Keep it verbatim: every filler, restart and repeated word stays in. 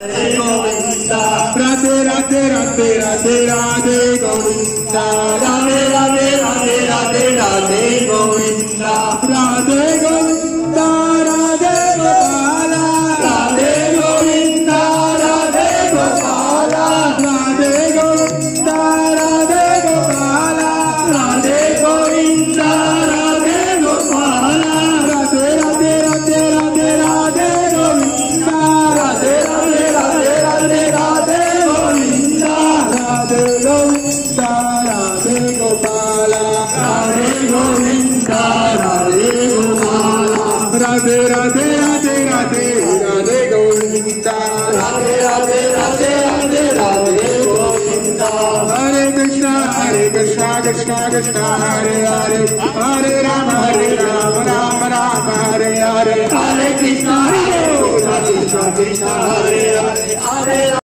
Radhe Radhe Radhe Radhe Radhe Govinda. Radhe Radhe Radhe Radhe Radhe Govinda. Radhe Govinda Radhe Gopala. Radhe Govinda Radhe Gopala. Radhe Govinda Radhe Gopala. Radhe Govinda Radhe Gopala. Radhe Radhe Radhe Radhe Radhe Govinda. Radhe Radhe Radhe Radhe Radhe Govinda. Radhe Govinda Radhe Gopala. Radhe Govinda Radhe Gopala. Radhe Radhe Radhe Radhe Radhe Govinda. Radhe Radhe Radhe Radhe Radhe Govinda. Hare Krishna Hare Krishna Krishna Krishna Hare Hare Hare Rama Hare Rama Rama Rama Hare Hare Hare Krishna Hare Krishna Krishna Krishna Hare Hare Hare